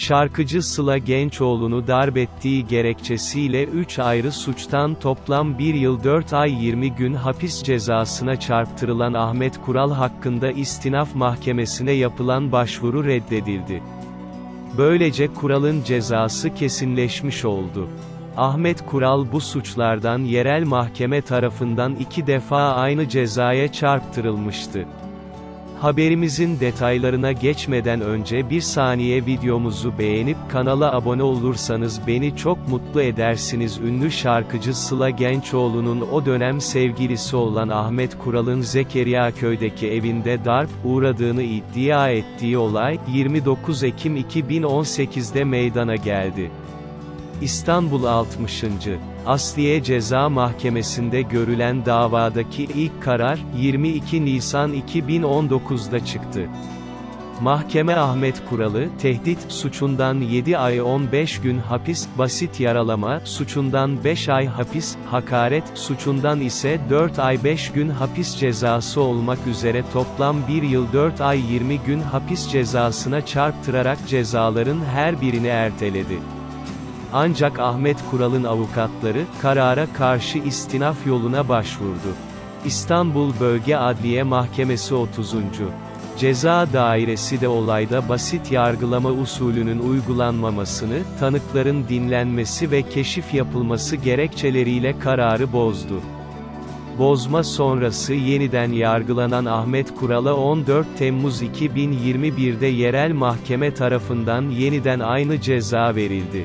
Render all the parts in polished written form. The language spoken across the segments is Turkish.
Şarkıcı Sıla Gençoğlu'nu darp ettiği gerekçesiyle 3 ayrı suçtan toplam 1 yıl 4 ay 20 gün hapis cezasına çarptırılan Ahmet Kural hakkında İstinaf Mahkemesi'ne yapılan başvuru reddedildi. Böylece Kural'ın cezası kesinleşmiş oldu. Ahmet Kural bu suçlardan yerel mahkeme tarafından 2 defa aynı cezaya çarptırılmıştı. Haberimizin detaylarına geçmeden önce bir saniye videomuzu beğenip kanala abone olursanız beni çok mutlu edersiniz. Ünlü şarkıcı Sıla Gençoğlu'nun o dönem sevgilisi olan Ahmet Kural'ın Zekeriyaköy'deki evinde darp uğradığını iddia ettiği olay, 29 Ekim 2018'de meydana geldi. İstanbul 60. Asliye Ceza Mahkemesi'nde görülen davadaki ilk karar, 22 Nisan 2019'da çıktı. Mahkeme Ahmet Kural'ı, tehdit suçundan 7 ay 15 gün hapis, basit yaralama suçundan 5 ay hapis, hakaret suçundan ise 4 ay 5 gün hapis cezası olmak üzere toplam 1 yıl 4 ay 20 gün hapis cezasına çarptırarak cezaların her birini erteledi. Ancak Ahmet Kural'ın avukatları, karara karşı istinaf yoluna başvurdu. İstanbul Bölge Adliye Mahkemesi 30. Ceza Dairesi de olayda basit yargılama usulünün uygulanmamasını, tanıkların dinlenmesi ve keşif yapılması gerekçeleriyle kararı bozdu. Bozma sonrası yeniden yargılanan Ahmet Kural'a 14 Temmuz 2021'de yerel mahkeme tarafından yeniden aynı ceza verildi.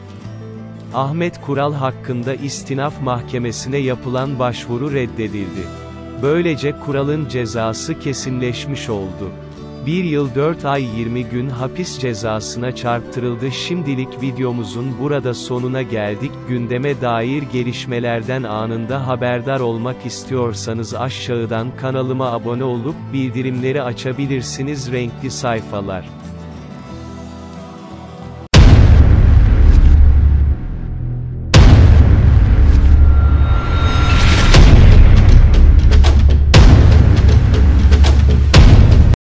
Ahmet Kural hakkında İstinaf Mahkemesi'ne yapılan başvuru reddedildi. Böylece Kural'ın cezası kesinleşmiş oldu. 1 yıl 4 ay 20 gün hapis cezasına çarptırıldı. Şimdilik videomuzun burada sonuna geldik. Gündeme dair gelişmelerden anında haberdar olmak istiyorsanız aşağıdan kanalıma abone olup bildirimleri açabilirsiniz. Renkli sayfalar.